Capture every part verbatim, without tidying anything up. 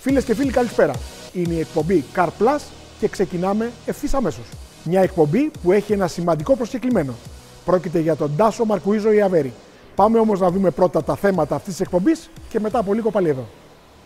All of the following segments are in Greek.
Φίλες και φίλοι, καλησπέρα. Είναι η εκπομπή Car Plus και ξεκινάμε ευθύς αμέσως. Μια εκπομπή που έχει ένα σημαντικό προσκεκλημένο. Πρόκειται για τον Τάσο Μαρκουίζο Ιαβέρη. Πάμε όμως να δούμε πρώτα τα θέματα αυτής της εκπομπής και μετά από λίγο πάλι εδώ.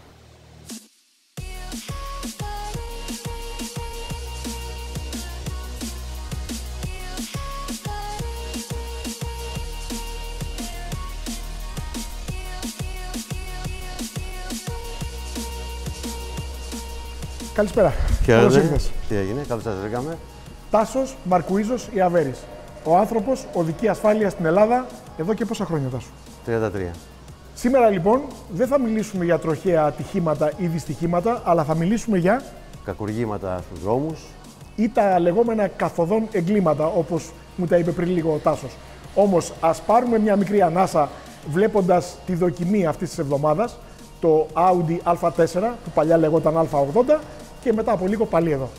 Καλησπέρα. Καλώς ήρθες. Τι έγινε, καλώς σας βρήκαμε. Τάσος Μαρκουίζος Ιαβέρης. Ο άνθρωπος οδική ασφάλεια στην Ελλάδα εδώ και πόσα χρόνια, Τάσο? τριάντα τρία. Σήμερα λοιπόν δεν θα μιλήσουμε για τροχαία ατυχήματα ή δυστυχήματα, αλλά θα μιλήσουμε για κακουργήματα στους δρόμους ή τα λεγόμενα καθοδόν εγκλήματα, όπως μου τα είπε πριν λίγο ο Τάσος. Όμως ας πάρουμε μια μικρή ανάσα βλέποντας τη δοκιμή αυτής της εβδομάδας, το Audi Α τέσσερα, που παλιά λεγόταν Α ογδόντα, και μετά από λίγο πάλι εδώ.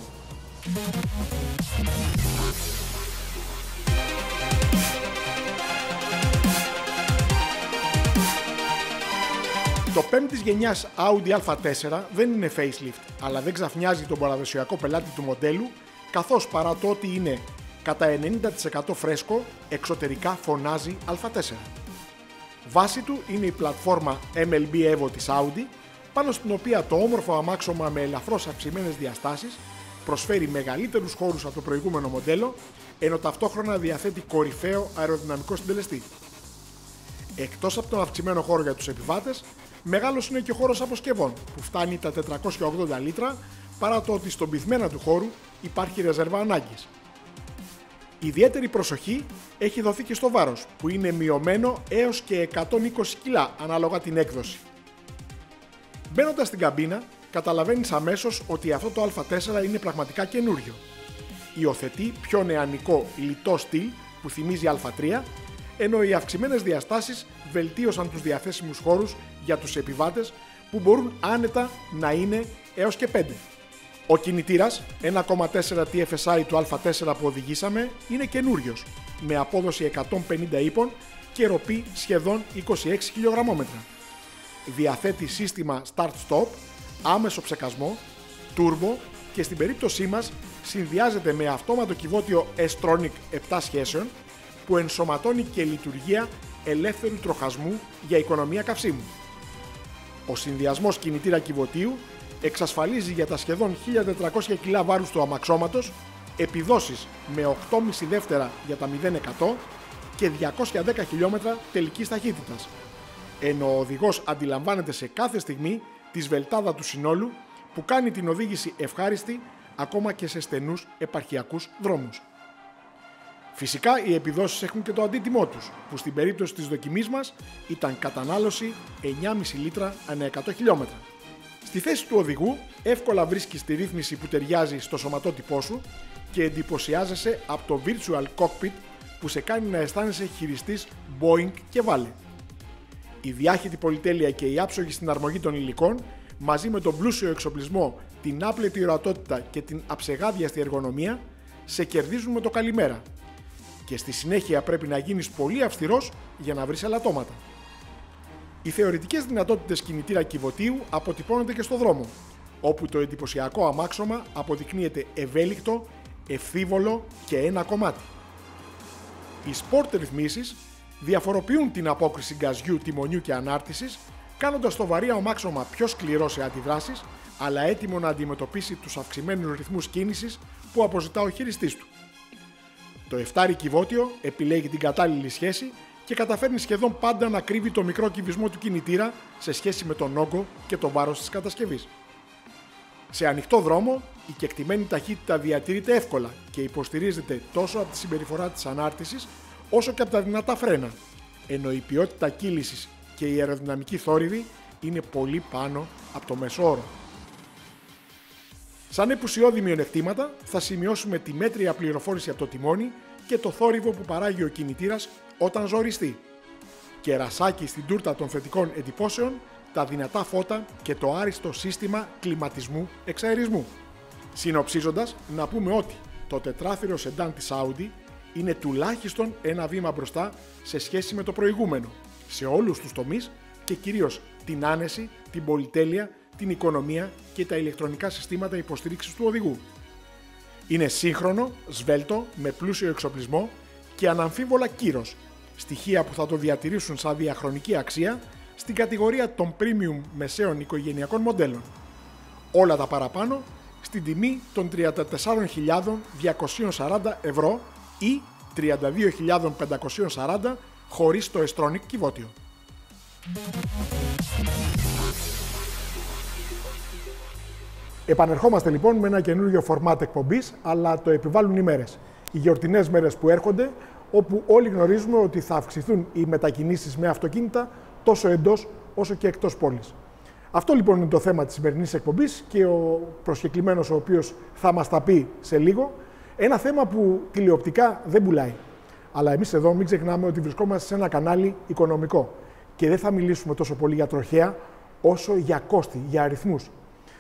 Το πέμπτης γενιάς Audi Α τέσσερα δεν είναι facelift, αλλά δεν ξαφνιάζει τον παραδοσιακό πελάτη του μοντέλου, καθώς παρά το ότι είναι κατά ενενήντα τοις εκατό φρέσκο, εξωτερικά φωνάζει Α τέσσερα. Βάση του είναι η πλατφόρμα εμ ελ μπι Evo της Audi, πάνω στην οποία το όμορφο αμάξωμα με ελαφρώς αυξημένες διαστάσεις προσφέρει μεγαλύτερους χώρους από το προηγούμενο μοντέλο, ενώ ταυτόχρονα διαθέτει κορυφαίο αεροδυναμικό συντελεστή. Εκτός από τον αυξημένο χώρο για τους επιβάτες, μεγάλος είναι και ο χώρος αποσκευών, που φτάνει τα τετρακόσια ογδόντα λίτρα, παρά το ότι στον πυθμένα του χώρου υπάρχει ρεζέρβα ανάγκης. Ιδιαίτερη προσοχή έχει δοθεί και στο βάρος, που είναι μειωμένο έως και εκατόν είκοσι κιλά ανάλογα την έκδοση. Μπαίνοντας στην καμπίνα, καταλαβαίνεις αμέσως ότι αυτό το Α τέσσερα είναι πραγματικά καινούριο. Υιοθετεί πιο νεανικό λιτό στυλ που θυμίζει Α τρία, ενώ οι αυξημένες διαστάσεις βελτίωσαν τους διαθέσιμους χώρους για τους επιβάτες, που μπορούν άνετα να είναι έως και πέντε. Ο κινητήρας ένα κόμμα τέσσερα τι εφ ες άι του Α τέσσερα που οδηγήσαμε είναι καινούριος, με απόδοση εκατόν πενήντα ύπων και ροπή σχεδόν είκοσι έξι χιλιογραμμόμετρα. Διαθέτει σύστημα Start-Stop, άμεσο ψεκασμό, turbo και στην περίπτωσή μας συνδυάζεται με αυτόματο κυβότιο S-Tronic επτά σχέσεων που ενσωματώνει και λειτουργία ελεύθερου τροχασμού για οικονομία καυσίμου. Ο συνδυασμός κινητήρα κυβωτίου εξασφαλίζει για τα σχεδόν χίλια τετρακόσια κιλά βάρους του αμαξώματος επιδόσεις με οκτώ κόμμα πέντε δεύτερα για τα μηδέν εκατό και διακόσια δέκα χιλιόμετρα τελικής ταχύτητας, ενώ ο οδηγός αντιλαμβάνεται σε κάθε στιγμή τη σβελτάδα του συνόλου που κάνει την οδήγηση ευχάριστη ακόμα και σε στενούς επαρχιακούς δρόμους. Φυσικά οι επιδόσεις έχουν και το αντίτιμό τους, που στην περίπτωση της δοκιμής μας ήταν κατανάλωση εννιά κόμμα πέντε λίτρα ανά εκατό χιλιόμετρα. Στη θέση του οδηγού εύκολα βρίσκεις τη ρύθμιση που ταιριάζει στο σωματότυπό σου και εντυπωσιάζεσαι από το Virtual Cockpit που σε κάνει να αισθάνεσαι χειριστής Boeing και Vale. Η διάχυτη πολυτέλεια και η άψογη συναρμογή των υλικών, μαζί με τον πλούσιο εξοπλισμό, την άπλετη ορατότητα και την αψεγάδιαστη εργονομία, σε κερδίζουν με το καλημέρα. Και στη συνέχεια πρέπει να γίνεις πολύ αυστηρός για να βρεις ελαττώματα. Οι θεωρητικές δυνατότητες κινητήρα κυβωτίου αποτυπώνονται και στο δρόμο, όπου το εντυπωσιακό αμάξωμα αποδεικνύεται ευέλικτο, ευθύβολο και ένα κομμάτι. Οι sport ρυθμίσεις διαφοροποιούν την απόκριση γκαζιού, τιμονιού και ανάρτησης, κάνοντας το βαρύ αμάξωμα πιο σκληρό σε αντιδράσεις, αλλά έτοιμο να αντιμετωπίσει τους αυξημένους ρυθμούς κίνησης που αποζητά ο χειριστής του. Το εφτάρι κυβότιο επιλέγει την κατάλληλη σχέση και καταφέρνει σχεδόν πάντα να κρύβει το μικρό κυβισμό του κινητήρα σε σχέση με τον όγκο και το βάρος της κατασκευής. Σε ανοιχτό δρόμο, η κεκτημένη ταχύτητα διατηρείται εύκολα και υποστηρίζεται τόσο από τη συμπεριφορά της ανάρτησης όσο και από τα δυνατά φρένα, ενώ η ποιότητα κύλησης και η αεροδυναμική θόρυβη είναι πολύ πάνω από το μέσο όρο. Σαν επουσιώδη μειονεκτήματα θα σημειώσουμε τη μέτρια πληροφόρηση από το τιμόνι και το θόρυβο που παράγει ο κινητήρας όταν ζοριστεί. Κερασάκι στην τούρτα των θετικών εντυπώσεων, τα δυνατά φώτα και το άριστο σύστημα κλιματισμού εξαερισμού. Συνοψίζοντας, να πούμε ότι το τετράθυρο σεντάν της Audi είναι τουλάχιστον ένα βήμα μπροστά σε σχέση με το προηγούμενο, σε όλους τους τομείς και κυρίως την άνεση, την πολυτέλεια, την οικονομία και τα ηλεκτρονικά συστήματα υποστήριξης του οδηγού. Είναι σύγχρονο, σβέλτο, με πλούσιο εξοπλισμό και αναμφίβολα κύρος, στοιχεία που θα το διατηρήσουν σαν διαχρονική αξία στην κατηγορία των premium μεσαίων οικογενειακών μοντέλων. Όλα τα παραπάνω στην τιμή των τριάντα τέσσερις χιλιάδες διακόσια σαράντα ευρώ ή τριάντα δύο χιλιάδες πεντακόσια σαράντα χωρίς το S-Tronic κυβότιο. Επανερχόμαστε λοιπόν με ένα καινούργιο φορμάτ εκπομπής, αλλά το επιβάλλουν οι μέρες. Οι γιορτινές μέρες που έρχονται, όπου όλοι γνωρίζουμε ότι θα αυξηθούν οι μετακινήσεις με αυτοκίνητα τόσο εντός όσο και εκτός πόλης. Αυτό λοιπόν είναι το θέμα της σημερινής εκπομπής και ο προσκεκλημένος ο οποίος θα μας τα πει σε λίγο. Ένα θέμα που τηλεοπτικά δεν πουλάει. Αλλά εμείς εδώ μην ξεχνάμε ότι βρισκόμαστε σε ένα κανάλι οικονομικό και δεν θα μιλήσουμε τόσο πολύ για τροχέα όσο για κόστη, για αριθμούς.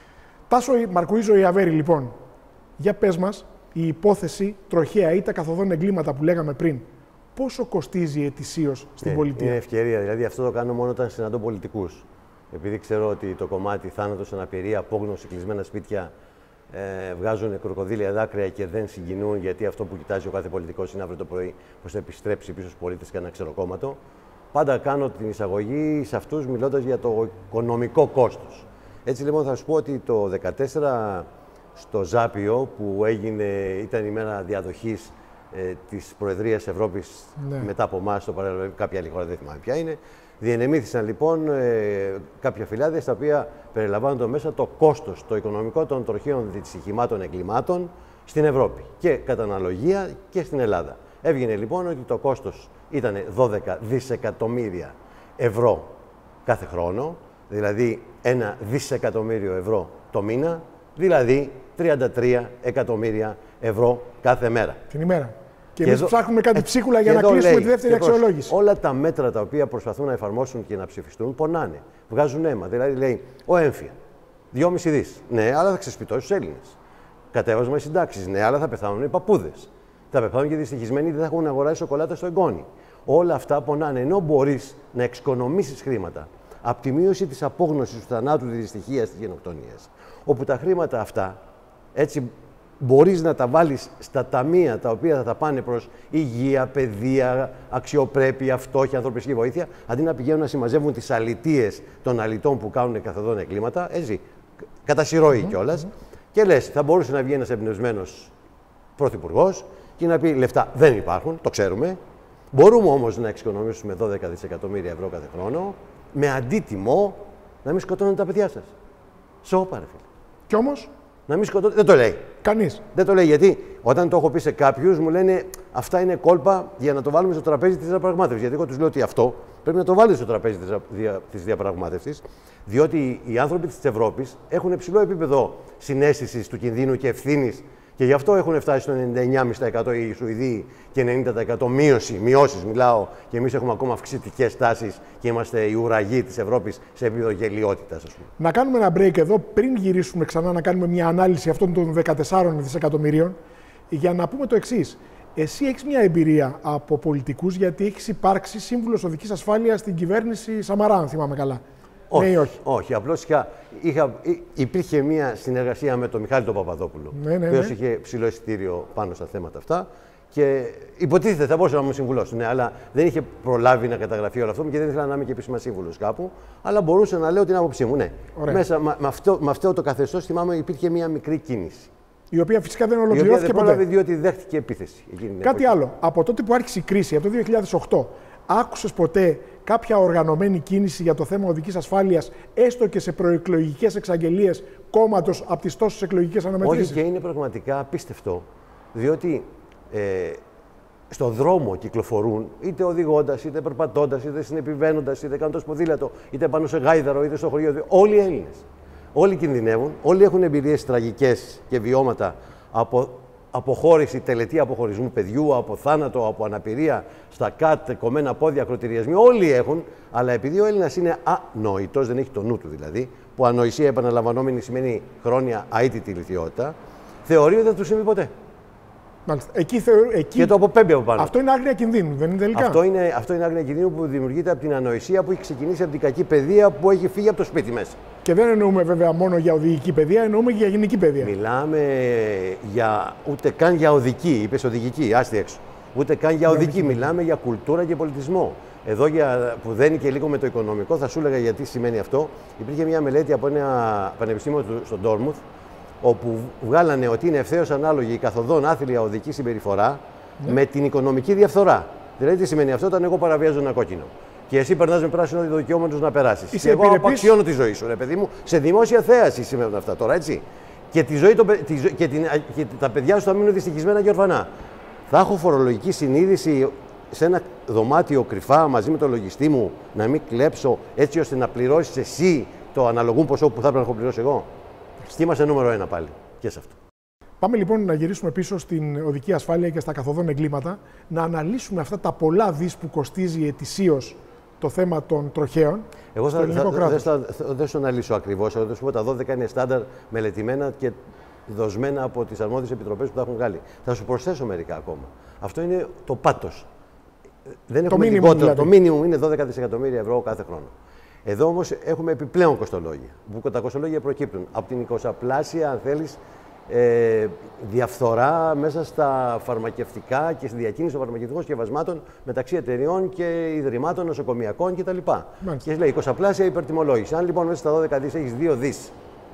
Τάσο Μαρκουίζο Ιαβέρη, λοιπόν, για πες μας, η υπόθεση τροχαία ή τα καθοδόν εγκλήματα που λέγαμε πριν, πόσο κοστίζει ετησίως στην ναι, πολιτεία? Είναι ευκαιρία. Δηλαδή, αυτό το κάνω μόνο όταν συναντώ πολιτικούς. Επειδή ξέρω ότι το κομμάτι θάνατος, αναπηρία, απόγνωση, κλεισμένα σπίτια ε, βγάζουν κροκοδίλια δάκρυα και δεν συγκινούν, γιατί αυτό που κοιτάζει ο κάθε πολιτικός είναι αύριο το πρωί πώς θα επιστρέψει πίσω στους πολίτες και ένα ξεροκόμματο. Πάντα κάνω την εισαγωγή σε αυτούς μιλώντας για το οικονομικό κόστος. Έτσι λοιπόν θα σου πω ότι το δύο χιλιάδες δεκατέσσερα στο Ζάπιο που έγινε, ήταν η μέρα διαδοχής ε, της Προεδρίας Ευρώπης, ναι, μετά από εμάς, το παρελθόν, κάποια άλλη χώρα δεν θυμάμαι ποια είναι, διενεμήθησαν λοιπόν ε, κάποια φυλάδια στα οποία περιλαμβάνονται μέσα το κόστος, το οικονομικό των τροχαίων δυστυχημάτων εγκλημάτων στην Ευρώπη και κατά αναλογία και στην Ελλάδα. Έβγαινε λοιπόν ότι το κόστος ήταν δώδεκα δισεκατομμύρια ευρώ κάθε χρόνο, δηλαδή ένα δισεκατομμύριο ευρώ το μήνα, δηλαδή τριάντα τρία εκατομμύρια ευρώ κάθε μέρα. Την ημέρα. Και, και εμείς εδώ, ψάχνουμε κάτι ψίχουλα για να κλείσουμε λέει, τη δεύτερη αξιολόγηση. Όλα τα μέτρα τα οποία προσπαθούν να εφαρμόσουν και να ψηφιστούν πονάνε. Βγάζουν αίμα. Δηλαδή λέει ο έμφυα. δυόμισι δις. Ναι, αλλά θα ξεσπιτώσει τους Έλληνες. Κατέβασμα οι συντάξεις. Ναι, αλλά θα πεθάνουν οι παππούδες. Θα πεθάνουν και οι δυστυχισμένοι, δεν θα έχουν αγοράσει σοκολάτα στο εγγόνι. Όλα αυτά πονάνε. Ενώ μπορείς να εξοικονομήσεις χρήματα από τη μείωση της απόγνωσης, του θανάτου, της δυστυχίας, της γενοκτονίας, όπου τα χρήματα αυτά έτσι μπορείς να τα βάλεις στα ταμεία τα οποία θα τα πάνε προς υγεία, παιδεία, αξιοπρέπεια, φτώχεια, ανθρωπιστική βοήθεια, αντί να πηγαίνουν να συμμαζεύουν τις αλητίες των αλητών που κάνουν καθοδόν εγκλήματα, έτσι, κατά συρροή mm-hmm. κιόλας, mm-hmm. και λες, θα μπορούσε να βγει ένας εμπνευσμένος πρωθυπουργός και να πει λεφτά δεν υπάρχουν, το ξέρουμε. Μπορούμε όμως να εξοικονομήσουμε δώδεκα δισεκατομμύρια ευρώ κάθε χρόνο, με αντίτιμο να μην σκοτώνουν τα παιδιά σας. Σώπα, ρε φίλε. Κι όμως. Να μην σκοτώνουν. Δεν το λέει. Κανείς. Δεν το λέει γιατί όταν το έχω πει σε κάποιους μου λένε αυτά είναι κόλπα για να το βάλουμε στο τραπέζι της διαπραγμάτευσης. Γιατί εγώ τους λέω ότι αυτό πρέπει να το βάλετε στο τραπέζι της, δια, της διαπραγμάτευσης, διότι οι άνθρωποι της Ευρώπης έχουν υψηλό επίπεδο συναίσθησης του κινδύνου και ευθύνης. Και γι' αυτό έχουν φτάσει στο ενενήντα εννιά κόμμα πέντε τοις εκατό οι Σουηδοί και ενενήντα τοις εκατό μείωση, μειώσεις μιλάω, και εμείς έχουμε ακόμα αυξητικές τάσεις και είμαστε οι ουραγοί της Ευρώπης σε επίπεδο γελιότητας, ας πούμε. Να κάνουμε ένα break εδώ πριν γυρίσουμε ξανά να κάνουμε μια ανάλυση αυτών των δεκατεσσάρων δισεκατομμυρίων για να πούμε το εξής. Εσύ έχεις μια εμπειρία από πολιτικούς γιατί έχεις υπάρξει σύμβουλος οδικής ασφάλειας στην κυβέρνηση Σαμαρά, αν θυμάμαι καλά. Όχι, ναι, όχι. όχι. Απλώς είχα, είχα, υπήρχε μια συνεργασία με τον Μιχάλη τον Παπαδόπουλο, ναι, ναι, ο οποίος ναι. είχε ψηλό εισιτήριο πάνω στα θέματα αυτά και υποτίθεται θα μπορούσε να μου συμβουλώσει, ναι, αλλά δεν είχε προλάβει να καταγραφεί όλο αυτό και δεν ήθελα να είμαι και επίσημα σύμβουλος κάπου, αλλά μπορούσε να λέω την άποψή μου. Ναι. Μέσα, με, αυτό, με αυτό το καθεστώς θυμάμαι υπήρχε μια μικρή κίνηση. Η οποία φυσικά δεν ολοκληρώθηκε ποτέ. Δεν διότι δέχτηκε επίθεση. Κάτι άλλο. Από τότε που άρχισε η κρίση, από το δύο χιλιάδες οκτώ, άκουσες ποτέ κάποια οργανωμένη κίνηση για το θέμα οδικής ασφάλειας, έστω και σε προεκλογικές εξαγγελίες κόμματος από τις τόσες εκλογικές αναμετρήσεις? Όχι, και είναι πραγματικά απίστευτο. Διότι ε, στον δρόμο κυκλοφορούν είτε οδηγώντας, είτε περπατώντας, είτε συνεπιβαίνοντας, είτε κάνοντας ποδήλατο, είτε πάνω σε γάιδαρο, είτε στο χωριό. Όλοι οι Έλληνες. Όλοι κινδυνεύουν, όλοι έχουν εμπειρίες τραγικές και βιώματα από αποχώρηση, τελετή αποχωρισμού παιδιού, από θάνατο, από αναπηρία, στα κάτ, κομμένα πόδια, ακροτηριασμοί. Όλοι έχουν, αλλά επειδή ο Έλληνας είναι ανόητος, δεν έχει το νου του δηλαδή, που ανοησία επαναλαμβανόμενη σημαίνει χρόνια αίτητη λυθιότητα, θεωρεί ότι δεν του συμβεί ποτέ. Εκεί, θεω... εκεί... Και το αποπέμπει από πάνω. Αυτό είναι άγνοια κινδύνου, δεν είναι τελικά? Αυτό είναι, αυτό είναι άγνοια κινδύνου που δημιουργείται από την ανοησία που έχει ξεκινήσει από την κακή παιδεία που έχει φύγει από το σπίτι μέσα. Και δεν εννοούμε βέβαια μόνο για οδηγική παιδεία, εννοούμε και για γενική παιδεία. Μιλάμε για, ούτε καν για οδική, είπες οδηγική, άστη έξω. Ούτε καν για οδική, μιλάμε για κουλτούρα και πολιτισμό. Εδώ για, που δένει και λίγο με το οικονομικό, θα σου έλεγα γιατί σημαίνει αυτό. Υπήρχε μια μελέτη από ένα πανεπιστήμιο του, στο Ντόρμουθ, όπου βγάλανε ότι είναι ευθέως ανάλογη η καθοδόν άθλια οδική συμπεριφορά ναι. με την οικονομική διαφθορά. Δηλαδή, τι σημαίνει αυτό, όταν εγώ παραβιάζω ένα κόκκινο και εσύ περνάς με πράσινο δικαιώματος να περάσεις. Και εγώ επιρρεπής... απαξιώνω τη ζωή σου, ρε παιδί μου, σε δημόσια θέαση σημαίνουν αυτά τώρα, έτσι. Και, τη ζωή, το, τη, και, την, και τα παιδιά σου θα μείνουν δυστυχισμένα και ορφανά. Θα έχω φορολογική συνείδηση σε ένα δωμάτιο κρυφά μαζί με το λογιστή μου να μην κλέψω έτσι ώστε να πληρώσεις εσύ το αναλογούν ποσό που θα έπρεπε να έχω πληρώσει εγώ. Και είμαστε νούμερο ένα πάλι και σε αυτό. Πάμε λοιπόν να γυρίσουμε πίσω στην οδική ασφάλεια και στα καθοδόν εγκλήματα, να αναλύσουμε αυτά τα πολλά δις που κοστίζει ετησίως το θέμα των τροχαίων. Εγώ θα, θα, θα, θα, θα, δεν σου αναλύσω ακριβώς. Θα σου πω τα δώδεκα είναι στάνταρ μελετημένα και δοσμένα από τις αρμόδιες επιτροπές που τα έχουν βγάλει. Θα σου προσθέσω μερικά ακόμα. Αυτό είναι το πάτος. Δεν έχουμε λιγότερο. Δηλαδή. Το μίνιμουμ είναι δώδεκα δισεκατομμύρια ευρώ κάθε χρόνο. Εδώ όμως έχουμε επιπλέον κοστολόγια. Που τα κοστολόγια προκύπτουν από την εικοσαπλάσια, αν θέλεις, ε, διαφθορά μέσα στα φαρμακευτικά και στη διακίνηση των φαρμακευτικών σκευασμάτων μεταξύ εταιριών και ιδρυμάτων νοσοκομιακών κτλ. Και λέει εικοσαπλάσια υπερτιμολόγηση. Αν λοιπόν μέσα στα δώδεκα δις έχεις δύο δις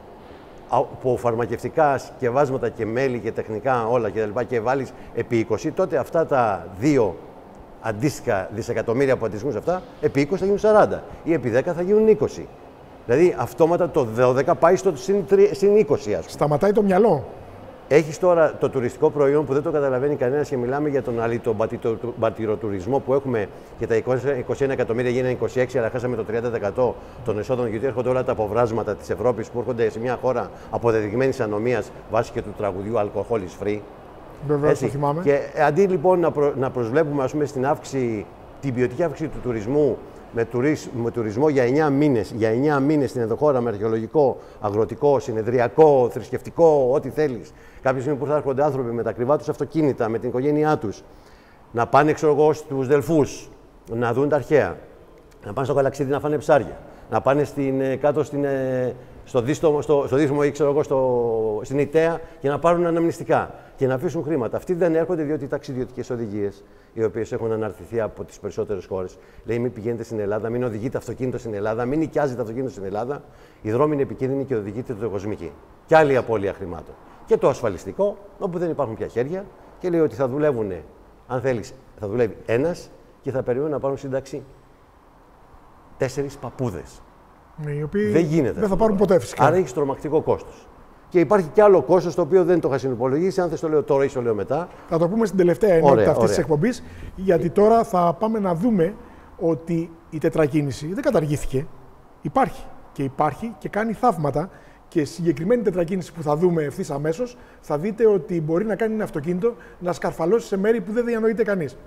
από φαρμακευτικά σκευάσματα και μέλη και τεχνικά όλα κτλ. Και, και βάλεις επί είκοσι, τότε αυτά τα δύο αντίστοιχα δισεκατομμύρια που αντιστοιχούν σε αυτά, επί είκοσι θα γίνουν σαράντα ή επί δέκα θα γίνουν είκοσι. Δηλαδή αυτόματα το δώδεκα πάει στο συν είκοσι. Ας πούμε. Σταματάει το μυαλό. Έχεις τώρα το τουριστικό προϊόν που δεν το καταλαβαίνει κανένας και μιλάμε για τον αλυτομπατηροτουρισμό που έχουμε και τα είκοσι ένα εκατομμύρια γίνανε είκοσι έξι, αλλά χάσαμε το τριάντα τοις εκατό των εσόδων γιατί έρχονται όλα τα αποβράσματα της Ευρώπης που έρχονται σε μια χώρα αποδεδειγμένης ανομίας βάσει και του τραγουδιού Alcohol is free. Βεβαίως, το θυμάμαι. Και αντί λοιπόν να, προ, να προσβλέπουμε ας πούμε, στην αύξηση, την ποιοτική αύξηση του τουρισμού με, τουρίσ, με τουρισμό για εννιά μήνες, για εννιά μήνες στην ενδοχώρα με αρχαιολογικό, αγροτικό, συνεδριακό, θρησκευτικό, ό,τι θέλεις. Κάποια στιγμή που θα έρχονται άνθρωποι με τα ακριβά τους αυτοκίνητα, με την οικογένειά τους, να πάνε ξέρω εγώ στους Δελφούς, να δουν τα αρχαία, να πάνε στο Καλαξίδι να φάνε ψάρια, να πάνε στην, κάτω στην, στο Δίστομο, στο, στο Δίστομο ή ξέρω εγώ στο, στην Ιταία και να πάρουν αναμνηστικά και να αφήσουν χρήματα. Αυτοί δεν έρχονται διότι οι ταξιδιωτικές οδηγίες, οι οποίες έχουν αναρτηθεί από τις περισσότερες χώρες, λέει μην πηγαίνετε στην Ελλάδα, μην οδηγείτε αυτοκίνητο στην Ελλάδα, μην νοικιάζετε αυτοκίνητο στην Ελλάδα. Οι δρόμοι είναι επικίνδυνοι και οδηγείτε το κοσμική. Και άλλη απώλεια χρημάτων. Και το ασφαλιστικό, όπου δεν υπάρχουν πια χέρια, και λέει ότι θα δουλεύουν, αν θέλεις, θα δουλεύει ένας και θα περιμένουν να πάρουν σύνταξη τέσσερις παππούδες. Οι οποίοι δεν γίνεται. Δεν θα πάρουν ποτέ φυσικά. Άρα έχει τρομακτικό κόστος. Και υπάρχει και άλλο κόστος το οποίο δεν το είχα συνυπολογίσει. Αν θες το λέω τώρα ή το λέω μετά. Θα το πούμε στην τελευταία ενότητα αυτής της εκπομπής. Γιατί τώρα θα πάμε να δούμε ότι η τετρακίνηση δεν καταργήθηκε. Υπάρχει. Και υπάρχει και κάνει θαύματα. Και συγκεκριμένη τετρακίνηση που θα δούμε ευθύς αμέσως, θα δείτε ότι μπορεί να κάνει ένα αυτοκίνητο να σκαρφαλώσει σε μέρη που δεν διανοείται κανείς.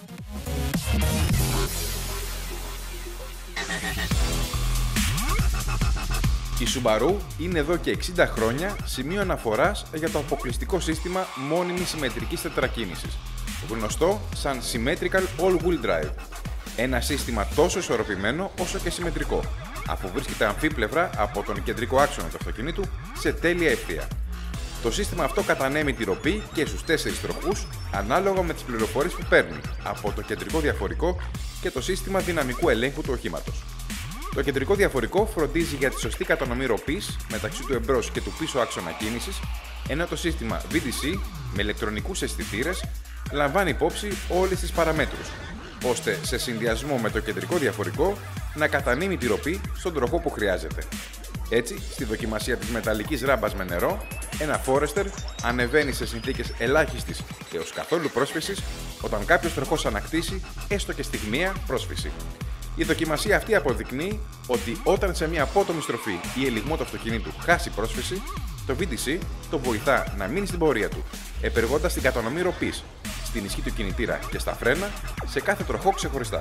Η Subaru είναι εδώ και εξήντα χρόνια σημείο αναφοράς για το αποκλειστικό σύστημα μόνιμης συμμετρικής τετρακίνησης, γνωστό σαν Symmetrical All-Wheel Drive. Ένα σύστημα τόσο ισορροπημένο όσο και συμμετρικό, αφού βρίσκεται αμφίπλευρα από τον κεντρικό άξονα του αυτοκινήτου σε τέλεια ευθεία. Το σύστημα αυτό κατανέμει τη ροπή και στους τέσσερις τροχούς ανάλογα με τις πληροφορίες που παίρνει από το κεντρικό διαφορικό και το σύστημα δυναμικού ελέγχου του οχήματος. Το κεντρικό διαφορικό φροντίζει για τη σωστή κατανομή ροπής μεταξύ του εμπρός και του πίσω άξονα κίνησης, ενώ το σύστημα βι ντι σι με ηλεκτρονικούς αισθητήρες λαμβάνει υπόψη όλες τις παραμέτρους, ώστε σε συνδυασμό με το κεντρικό διαφορικό να κατανείμει τη ροπή στον τροχό που χρειάζεται. Έτσι, στη δοκιμασία της μεταλλικής ράμπας με νερό, ένα Forester ανεβαίνει σε συνθήκες ελάχιστης έως καθόλου πρόσφυσης όταν κάποιος τροχός ανακτήσει έστω και στιγμιαία πρόσφυση. Η δοκιμασία αυτή αποδεικνύει ότι όταν σε μια απότομη στροφή ή ελιγμό του αυτοκινήτου χάσει πρόσφυση, το βι ντι σι το βοηθά να μείνει στην πορεία του, επεργώντας την κατανομή ροπής, στην ισχύ του κινητήρα και στα φρένα σε κάθε τροχό ξεχωριστά.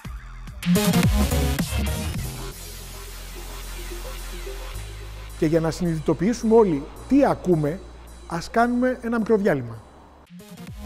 Και για να συνειδητοποιήσουμε όλοι τι ακούμε, ας κάνουμε ένα μικρό διάλειμμα.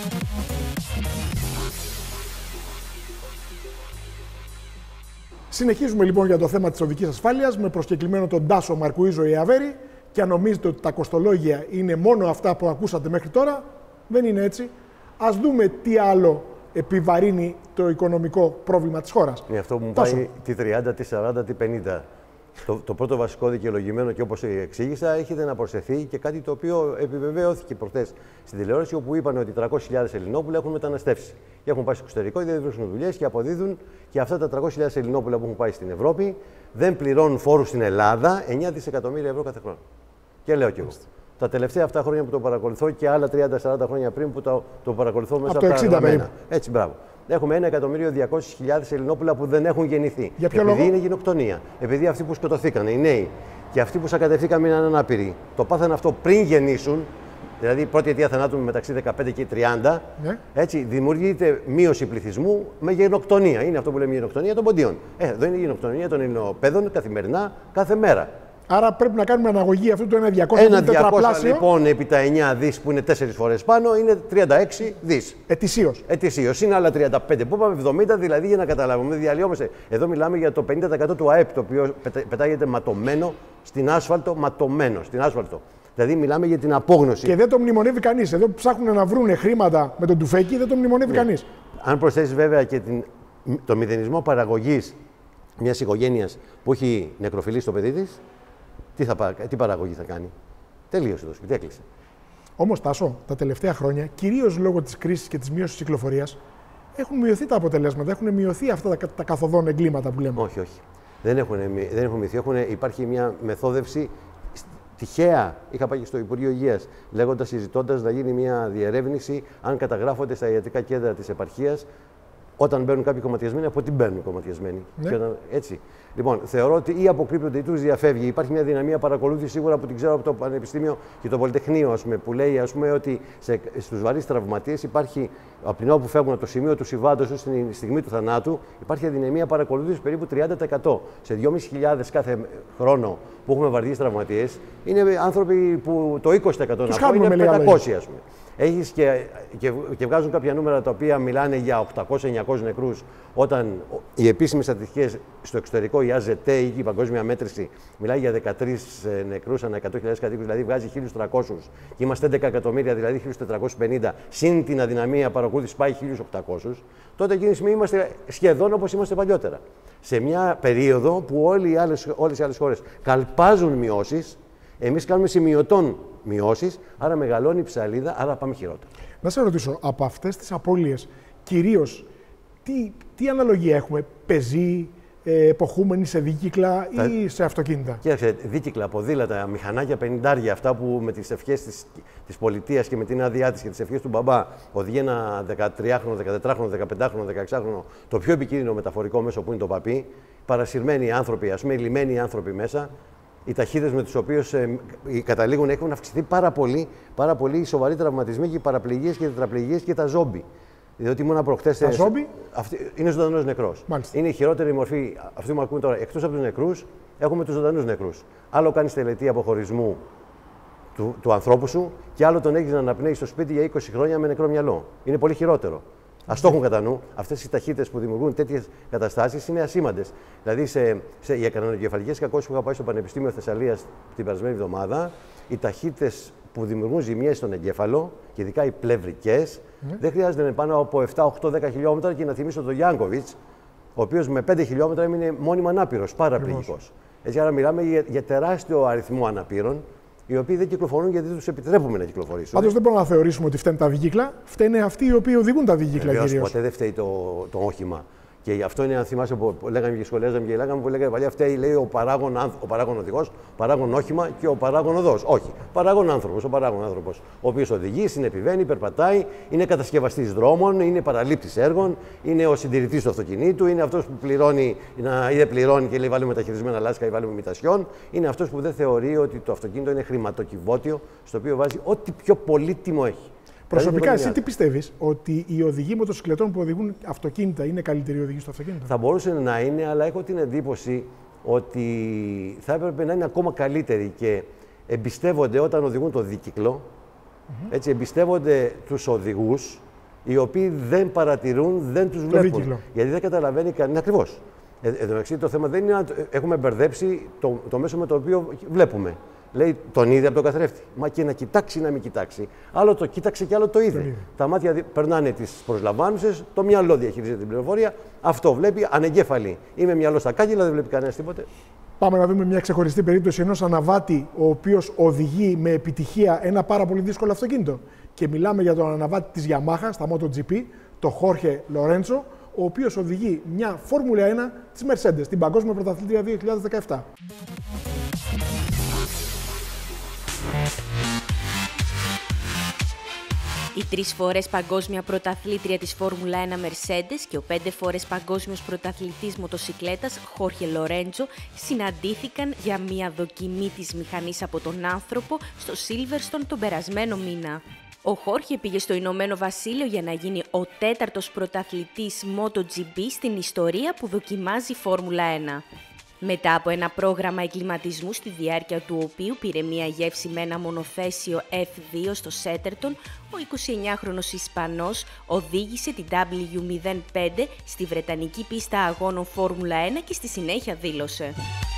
Συνεχίζουμε λοιπόν για το θέμα της οδικής ασφάλειας με προσκεκλημένο τον Τάσο Μαρκουίζο Ιαβέρη, και αν νομίζετε ότι τα κοστολόγια είναι μόνο αυτά που ακούσατε μέχρι τώρα, δεν είναι έτσι. Ας δούμε τι άλλο επιβαρύνει το οικονομικό πρόβλημα της χώρας. Είναι αυτό που μου Τάσο. πάει τι τριάντα, τι σαράντα, τι πενήντα. Το, το πρώτο βασικό δικαιολογημένο, και όπως εξήγησα, έχετε να προσθεθεί και κάτι το οποίο επιβεβαιώθηκε προχθές στην τηλεόραση, όπου είπαν ότι τριακόσιες χιλιάδες Ελληνόπουλα έχουν μεταναστεύσει και έχουν πάει στο εξωτερικό, δεν βρίσκουν δουλειές και αποδίδουν, και αυτά τα τριακόσιες χιλιάδες Ελληνόπουλα που έχουν πάει στην Ευρώπη δεν πληρώνουν φόρους στην Ελλάδα εννιά δισεκατομμύρια ευρώ κάθε χρόνο. Και λέω κι εγώ. Τα τελευταία αυτά χρόνια που το παρακολουθώ και άλλα τριάντα σαράντα χρόνια πριν που το, το παρακολουθώ μέσα από, από τα δεδομένα. Έτσι, μπράβο. Έχουμε ένα εκατομμύριο διακόσιες χιλιάδες Ελληνόπουλα που δεν έχουν γεννηθεί. Για ποιο επειδή λόγο? είναι γενοκτονία. Επειδή αυτοί που σκοτωθήκαν, οι νέοι και αυτοί που σακατευθήκαν μείναν ανάπηροι, το πάθαν αυτό πριν γεννήσουν, δηλαδή η πρώτη αιτία θανάτου μεταξύ δεκαπέντε και τριάντα, ναι. Έτσι, δημιουργείται μείωση πληθυσμού με γενοκτονία. Είναι αυτό που λέμε γενοκτονία των ποντίων. Ε, εδώ είναι η γενοκτονία των Ελληνοπαίδων καθημερινά, κάθε μέρα. Άρα πρέπει να κάνουμε αναγωγή αυτού του ένα διακόσια. Ένα διακόσια λοιπόν επί τα εννιά δις που είναι τέσσερις φορές πάνω είναι τριάντα έξι δις. Ετησίως. Ετησίως. Είναι άλλα τριάντα πέντε που είπαμε, εβδομήντα δηλαδή, για να καταλάβουμε. Διαλυόμαστε. Εδώ μιλάμε για το πενήντα τοις εκατό του ΑΕΠ, το οποίο πετάγεται ματωμένο στην άσφαλτο, ματωμένο στην άσφαλτο. Δηλαδή μιλάμε για την απόγνωση. Και δεν το μνημονεύει κανείς. Εδώ ψάχνουν να βρουν χρήματα με τον τουφέκι, δεν το μνημονεύει ναι. κανείς. Αν προσθέσεις βέβαια και την, το μηδενισμό παραγωγής μιας οικογένειας που έχει νεκροφιλεί στο παιδί της, Τι, θα, τι παραγωγή θα κάνει. Τελείωσε το σπίτι, έκλεισε. Όμως, Τάσο, τα τελευταία χρόνια, κυρίως λόγω της κρίσης και της μείωσης της κυκλοφορίας, έχουν μειωθεί τα αποτελέσματα, έχουν μειωθεί αυτά τα, τα καθοδόν εγκλήματα που λέμε. Όχι, όχι. Δεν έχουν, δεν έχουν μειωθεί. Έχουν, υπάρχει μια μεθόδευση τυχαία. Είχα πάει και στο Υπουργείο Υγείας, λέγοντας, συζητώντας να γίνει μια διερεύνηση αν καταγράφονται στα ιατρικά κέντρα της επαρχίας όταν μπαίνουν κάποιοι κομματιασμένοι, από τι μπαίνουν κομματιασμένοι. Ναι. Και όταν, έτσι. Λοιπόν, θεωρώ ότι ή αποκρύπτονται ή τους διαφεύγει. Υπάρχει μια δυναμία παρακολούθηση σίγουρα που την ξέρω από το Πανεπιστήμιο και το Πολυτεχνείο, ας πούμε, που λέει ας πούμε, ότι στους βαρύς τραυματίες υπάρχει, από την ώρα που φεύγουν από το σημείο του συμβάντος στην στιγμή του θανάτου, υπάρχει αδυναμία παρακολούθηση περίπου τριάντα τοις εκατό. Σε δυόμισι χιλιάδες κάθε χρόνο που έχουμε βαριές τραυματίες, είναι άνθρωποι που το είκοσι τοις εκατό να πω, είναι πεντακόσιοι, ας πούμε. Έχεις και, και, και βγάζουν κάποια νούμερα τα οποία μιλάνε για οκτακόσιους με εννιακόσιους νεκρούς, όταν οι επίσημες στατιστικές στο εξωτερικό, η ΑΖΕΤΕ ή η παγκόσμια μέτρηση, μιλάει για δεκατρείς νεκρούς ανά εκατό χιλιάδες κατοίκους, δηλαδή βγάζει χίλιους τριακόσιους. Και είμαστε έντεκα εκατομμύρια, δηλαδή χίλιους τετρακόσιους πενήντα, συν την αδυναμία παρακολούθηση πάει χίλιους οκτακόσιους. Τότε εκείνη τη στιγμή είμαστε σχεδόν όπως είμαστε παλιότερα. Σε μια περίοδο που όλοι οι άλλες, όλες οι άλλες χώρες καλπάζουν μειώσεις, εμείς κάνουμε σημειωτών μειώσεις, άρα μεγαλώνει η ψαλίδα, άρα πάμε χειρότερα. Να σε ρωτήσω, από αυτές τις απώλειες, κυρίως, τι, τι αναλογία έχουμε, πεζοί, ε, εποχούμενοι σε δίκυκλα ή Τα... σε αυτοκίνητα? Κοίταξε, δίκυκλα, ποδήλατα, μηχανάκια πενηντάρια, αυτά που με τις ευχές της, της πολιτείας και με την άδειά της και τις ευχές του μπαμπά οδηγεί ένα δεκατριάχρονο, δεκατετράχρονο, δεκαπεντάχρονο, δεκαεξάχρονο, το πιο επικίνδυνο μεταφορικό μέσο που είναι το παπί, παρασυρμένοι άνθρωποι, ας πούμε, λυμμένοι άνθρωποι μέσα. Οι ταχύτητες με τις οποίες ε, καταλήγουν έχουν αυξηθεί πάρα πολύ, πάρα πολύ οι σοβαροί τραυματισμοί και οι παραπληγίες και οι τετραπληγίες και τα ζόμπι. Διότι ήμουν προχτές. Τα ζόμπι? Είναι ζωντανός νεκρός. Μάλιστα. Είναι η χειρότερη μορφή αυτή που ακούμε τώρα. Εκτός από τους νεκρούς, έχουμε τους ζωντανούς νεκρούς. Άλλο κάνεις τελετή αποχωρισμού του, του ανθρώπου σου και άλλο τον έχεις να αναπνέει στο σπίτι για είκοσι χρόνια με νεκρό μυαλό. Είναι πολύ χειρότερο. Ας το έχουν κατά νου. Αυτές οι ταχύτητες που δημιουργούν τέτοιες καταστάσεις είναι ασήμαντες. Δηλαδή, σε, σε, για κανονικεφαλικές κακώσεις που είχα πάει στο Πανεπιστήμιο Θεσσαλίας την περασμένη εβδομάδα, οι ταχύτητες που δημιουργούν ζημιές στον εγκέφαλο, και ειδικά οι πλευρικές, mm. δεν χρειάζεται να είναι πάνω από επτά, οκτώ, δέκα χιλιόμετρα. Και να θυμίσω τον Γιάνκοβιτς, ο οποίος με πέντε χιλιόμετρα έμεινε μόνιμα ανάπηρος, παραπληγικός. Έτσι, άρα μιλάμε για, για τεράστιο αριθμό αναπήρων, οι οποίοι δεν κυκλοφορούν γιατί δεν τους επιτρέπουμε να κυκλοφορήσουν. Πάντως δεν μπορούμε να θεωρήσουμε ότι φταίνουν τα δίκυκλα. Φταίνε αυτοί οι οποίοι οδηγούν τα δίκυκλα. Βεβαίως, ποτέ δεν φταίει το, το όχημα. Και γι' αυτό είναι, αν θυμάσαι, που λέγαμε και σχολιάζαμε και λέγαμε που λέγανε παλιά, φταίει, λέει, ο παράγων, ο παράγων οδηγός, παράγων όχημα και ο παράγων οδός. Όχι. Παράγων άνθρωπος, ο παράγων άνθρωπος, ο οποίος οδηγεί, συνεπιβαίνει, περπατάει, είναι κατασκευαστής δρόμων, είναι παραλήπτης έργων, είναι ο συντηρητής του αυτοκινήτου, είναι αυτός που πληρώνει ή δεν πληρώνει και λέει βάλουμε μεταχειρισμένα λάσκα ή βάλουμε μητασιών, είναι αυτός που δεν θεωρεί ότι το αυτοκίνητο είναι χρηματοκιβώτιο, στο οποίο βάζει ό,τι πιο πολύτιμο έχει. Προσωπικά, εσύ τι πιστεύεις, ότι οι οδηγοί μοτοσυκλετών που οδηγούν αυτοκίνητα είναι καλύτεροι οδηγοί στο αυτοκίνητο? Θα μπορούσε να είναι, αλλά έχω την εντύπωση ότι θα έπρεπε να είναι ακόμα καλύτεροι και εμπιστεύονται όταν οδηγούν το δίκυκλο. Mm-hmm. Έτσι, εμπιστεύονται τους οδηγούς οι οποίοι δεν παρατηρούν, δεν τους βλέπουν. Δίκυλο. Γιατί δεν καταλαβαίνει κανείς ακριβώς. Ε, εν τω μεταξύ, το θέμα δεν είναι να έχουμε μπερδέψει το, το μέσο με το οποίο βλέπουμε. Λέει τον είδε από τον καθρέφτη. Μα και να κοιτάξει ή να μην κοιτάξει. Άλλο το κοίταξε και άλλο το είδε. είδε. Τα μάτια δι... περνάνε τις προσλαμβάνουσες, το μυαλό διαχειρίζεται την πληροφορία. Αυτό βλέπει ανεγκέφαλη. Είμαι μυαλό στα κάγκελα, δεν βλέπει κανένα τίποτε. Πάμε να δούμε μια ξεχωριστή περίπτωση ενός αναβάτη ο οποίος οδηγεί με επιτυχία ένα πάρα πολύ δύσκολο αυτοκίνητο. Και μιλάμε για τον αναβάτη της Yamaha στα MotoGP, τον Jorge Lorenzo, ο οποίος οδηγεί μια Φόρμουλα ένα της Mercedes, την Παγκόσμια Πρωταθλήτρια δύο χιλιάδες δεκαεπτά. Η τρεις φορές παγκόσμια πρωταθλήτρια της Φόρμουλα ένα Mercedes και ο πέντε φορές παγκόσμιος πρωταθλητής μοτοσικλέτας Χόρχε Λορέντζο συναντήθηκαν για μια δοκιμή της μηχανής από τον άνθρωπο στο Silverstone τον περασμένο μήνα. Ο Χόρχε πήγε στο Ηνωμένο Βασίλειο για να γίνει ο τέταρτος πρωταθλητής MotoGP στην ιστορία που δοκιμάζει Φόρμουλα ένα. Μετά από ένα πρόγραμμα εγκληματισμού στη διάρκεια του οποίου πήρε μια γεύση με ένα μονοθέσιο εφ δύο στο Σέτερτον, ο εικοσιεννιάχρονος Ισπανός οδήγησε την ντάμπλιου μηδέν πέντε στη βρετανική πίστα αγώνων Φόρμουλα ένα και στη συνέχεια δήλωσε: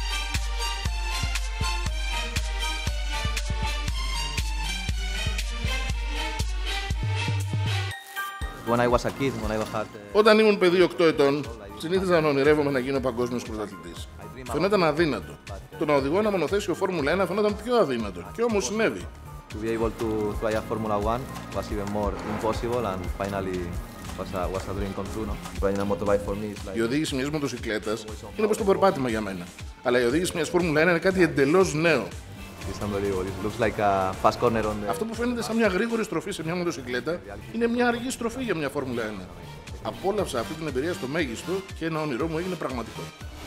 Όταν ήμουν παιδί οκτώ ετών, συνήθιζα να ονειρεύομαι να γίνω παγκόσμιος πρωταθλητής. Φαινόταν αδύνατο. Το να οδηγώ ένα μονοθέσιο Φόρμουλα ένα φαινόταν πιο αδύνατο. Και όμως συνέβη. To be able to try a Formula One was even more impossible and finally was a, was a dream come true. No? Riding a motorbike for me is like... Η οδήγηση μιας μοτοσικλέτας είναι όπως το περπάτημα για μένα. Αλλά η οδήγηση μιας Φόρμουλα ένα είναι κάτι εντελώς νέο. It's unbelievable. It looks like a fast corner on the... Αυτό που φαίνεται σαν μια γρήγορη στροφή σε μια μοτοσικλέτα είναι μια αργή στροφή για μια Φόρμουλα ένα. Απόλαυσα αυτή την εμπειρία στο μέγιστο και ένα όνειρό μου έγινε πραγματικό.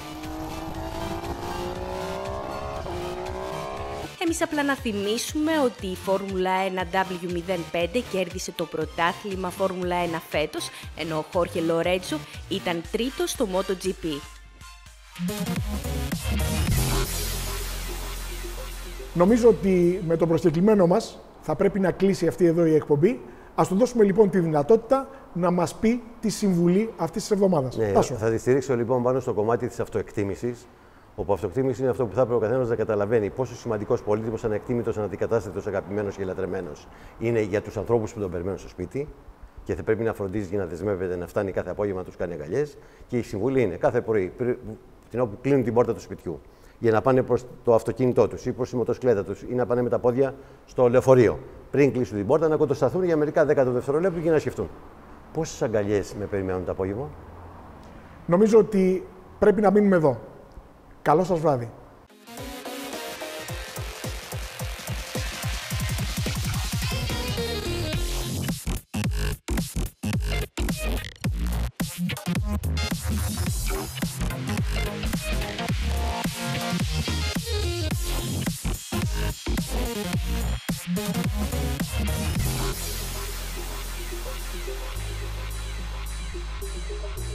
Εμείς απλά να θυμίσουμε ότι η Φόρμουλα ένα ντάμπλιου μηδέν πέντε κέρδισε το πρωτάθλημα Φόρμουλα ένα φέτος, ενώ ο Χόρχε Λορέντζο ήταν τρίτος στο MotoGP. Νομίζω ότι με το προσκεκλημένο μας θα πρέπει να κλείσει αυτή εδώ η εκπομπή. Ας του δώσουμε λοιπόν τη δυνατότητα να μας πει τη συμβουλή αυτής της εβδομάδας. Ναι, θα τη στηρίξω λοιπόν πάνω στο κομμάτι της αυτοεκτίμησης. Όπου αυτοεκτίμηση είναι αυτό που θα έπρεπε ο καθένας να καταλαβαίνει πόσο σημαντικός, πολύτιμος, ανεκτήμητος, αναντικατάστατος, αγαπημένος και λατρεμένος είναι για τους ανθρώπους που τον περιμένουν στο σπίτι. Και θα πρέπει να φροντίζει για να δεσμεύεται να φτάνει κάθε απόγευμα να τους κάνει αγκαλιές. Και η συμβουλή είναι κάθε πρωί, την όπου κλείνουν την πόρτα του σπιτιού, για να πάνε προς το αυτοκίνητό τους ή προς τη μοτοσυκλέτα τους ή να πάνε με τα πόδια στο λεωφορείο. Πριν κλείσουν την πόρτα, να κοντοσταθούν για μερικά δέκατα δευτερολέπτου και να σκεφτούν. Πόσες αγκαλιές με περιμένουν το απόγευμα. Νομίζω ότι πρέπει να μείνουμε εδώ. Καλό σας βράδυ. We'll be right back.